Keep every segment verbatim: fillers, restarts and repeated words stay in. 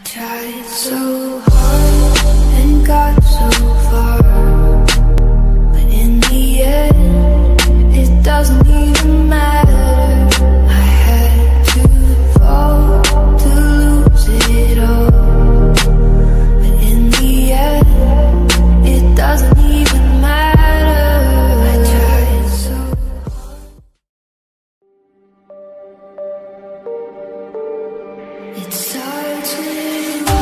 tried so hard and got so far, but in the end, it doesn't even matter. I had to fall to lose it all, but in the end, it doesn't even matter. I tried so hard. It starts with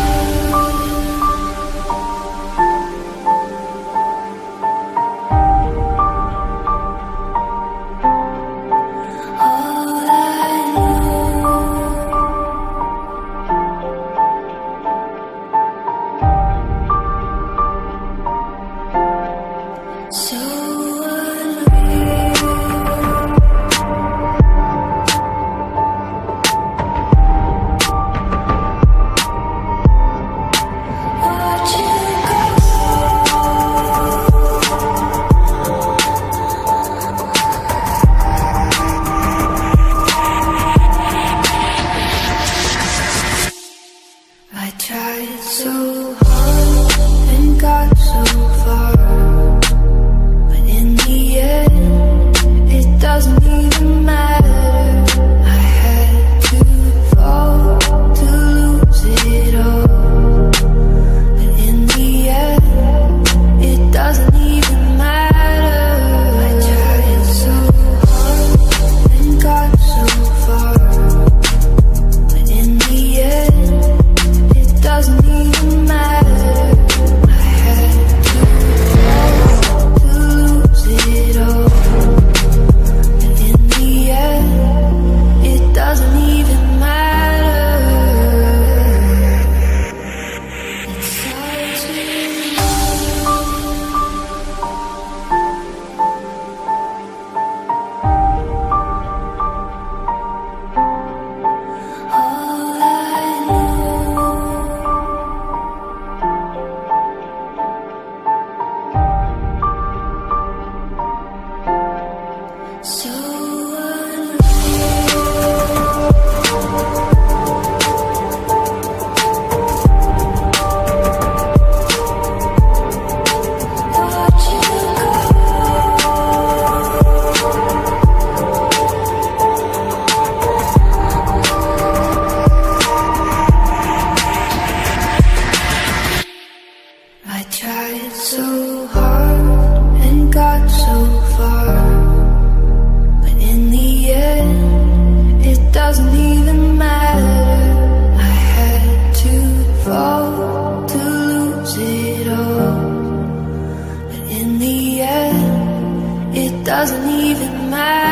doesn't even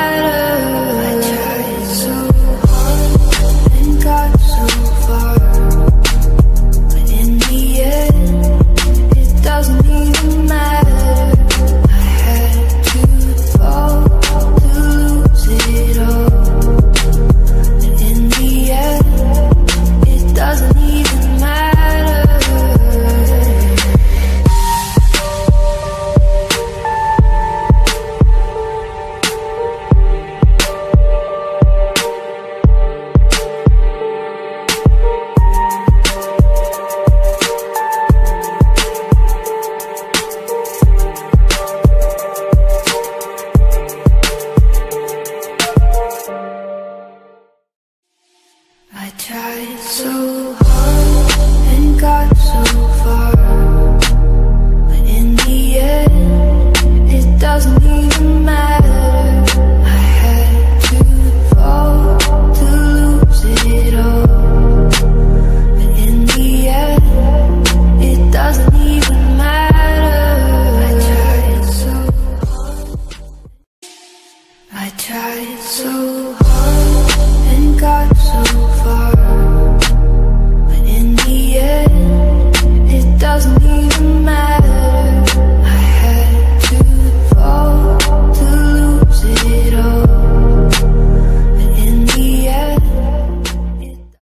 matter. I tried so hard and got so far, but in the end, it doesn't even matter. I had to fall to lose it all, but in the end, it doesn't even matter. I tried so hard and got so